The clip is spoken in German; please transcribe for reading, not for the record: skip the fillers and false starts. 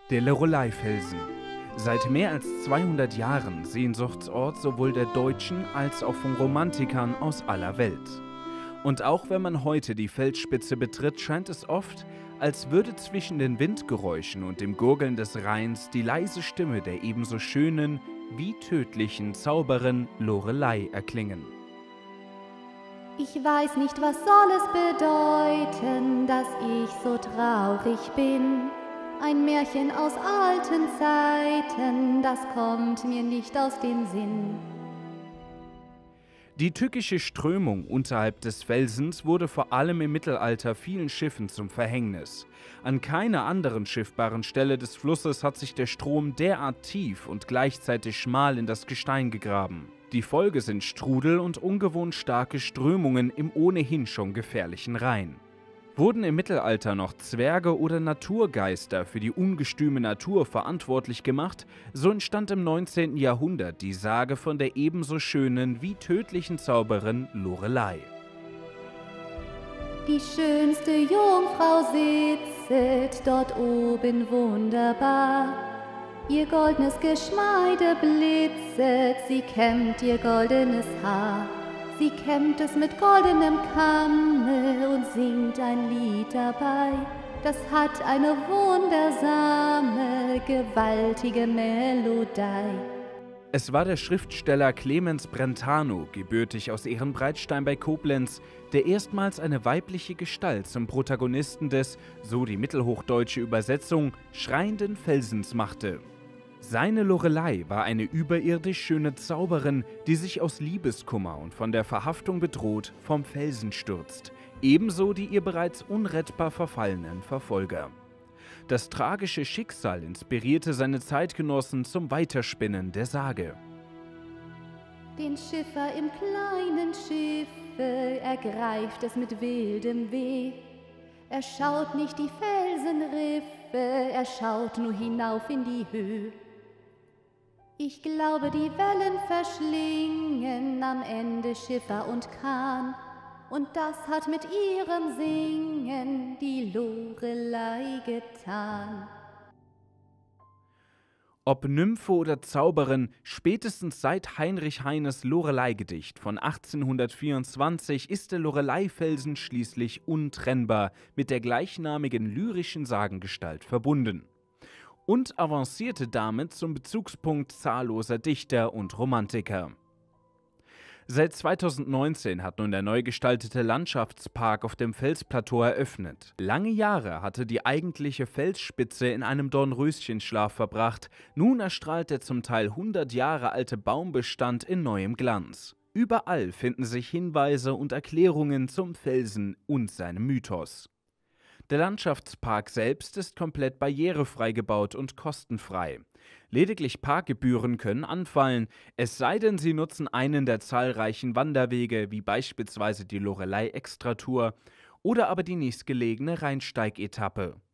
Der Loreley-Felsen. Seit mehr als 200 Jahren Sehnsuchtsort sowohl der Deutschen als auch von Romantikern aus aller Welt. Und auch wenn man heute die Felsspitze betritt, scheint es oft, als würde zwischen den Windgeräuschen und dem Gurgeln des Rheins die leise Stimme der ebenso schönen wie tödlichen Zauberin Loreley erklingen. Ich weiß nicht, was soll es bedeuten, dass ich so traurig bin. Ein Märchen aus alten Zeiten, das kommt mir nicht aus dem Sinn. Die tückische Strömung unterhalb des Felsens wurde vor allem im Mittelalter vielen Schiffen zum Verhängnis. An keiner anderen schiffbaren Stelle des Flusses hat sich der Strom derart tief und gleichzeitig schmal in das Gestein gegraben. Die Folge sind Strudel und ungewohnt starke Strömungen im ohnehin schon gefährlichen Rhein. Wurden im Mittelalter noch Zwerge oder Naturgeister für die ungestüme Natur verantwortlich gemacht, so entstand im 19. Jahrhundert die Sage von der ebenso schönen wie tödlichen Zauberin Loreley. Die schönste Jungfrau sitzet dort oben wunderbar. Ihr goldnes Geschmeide blitzet, sie kämmt ihr goldenes Haar. Sie kämmt es mit goldenem Kamme und singt ein Lied dabei. Das hat eine wundersame, gewaltige Melodie. Es war der Schriftsteller Clemens Brentano, gebürtig aus Ehrenbreitstein bei Koblenz, der erstmals eine weibliche Gestalt zum Protagonisten des, so die mittelhochdeutsche Übersetzung, schreienden Felsens machte. Seine Loreley war eine überirdisch schöne Zauberin, die sich aus Liebeskummer und von der Verhaftung bedroht vom Felsen stürzt, ebenso die ihr bereits unrettbar verfallenen Verfolger. Das tragische Schicksal inspirierte seine Zeitgenossen zum Weiterspinnen der Sage. Den Schiffer im kleinen Schiffe ergreift es mit wildem Weh. Er schaut nicht die Felsenriffe, er schaut nur hinauf in die Höhe. Ich glaube, die Wellen verschlingen am Ende Schiffer und Kahn, und das hat mit ihrem Singen die Loreley getan. Ob Nymphe oder Zauberin, spätestens seit Heinrich Heines Loreley-Gedicht von 1824 ist der Loreley-Felsen schließlich untrennbar mit der gleichnamigen lyrischen Sagengestalt verbunden und avancierte damit zum Bezugspunkt zahlloser Dichter und Romantiker. Seit 2019 hat nun der neu gestaltete Landschaftspark auf dem Felsplateau eröffnet. Lange Jahre hatte die eigentliche Felsspitze in einem Dornröschenschlaf verbracht. Nun erstrahlt der zum Teil 100 Jahre alte Baumbestand in neuem Glanz. Überall finden sich Hinweise und Erklärungen zum Felsen und seinem Mythos. Der Landschaftspark selbst ist komplett barrierefrei gebaut und kostenfrei. Lediglich Parkgebühren können anfallen, es sei denn, Sie nutzen einen der zahlreichen Wanderwege, wie beispielsweise die Loreley Extra-Tour oder aber die nächstgelegene Rheinsteig-Etappe.